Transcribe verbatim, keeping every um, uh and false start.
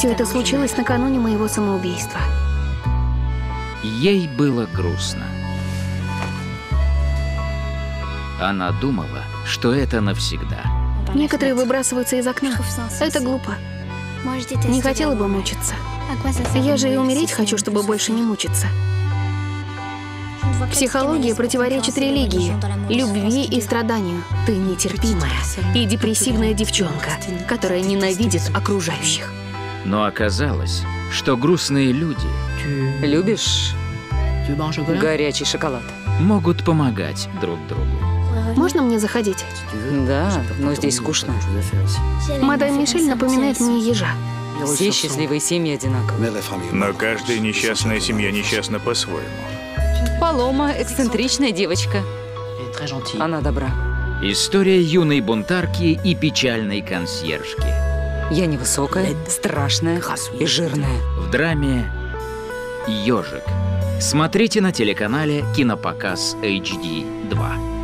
Все это случилось накануне моего самоубийства. Ей было грустно. Она думала, что это навсегда. Некоторые выбрасываются из окна. Это глупо. Не хотела бы мучиться. Я же и умереть хочу, чтобы больше не мучиться. Психология противоречит религии, любви и страданию. Ты нетерпимая и депрессивная девчонка, которая ненавидит окружающих. Но оказалось, что грустные люди Любишь горячий шоколад? могут помогать друг другу. Можно мне заходить? Да, но здесь скучно. Мадам Мишель напоминает мне ежа. Все счастливые семьи одинаковые. Но каждая несчастная семья несчастна по-своему. Палома – эксцентричная девочка. Она добра. История юной бунтарки и печальной консьержки. Я невысокая, страшная и жирная. В драме «Ежик». Смотрите на телеканале «Кинопоказ эйч ди два».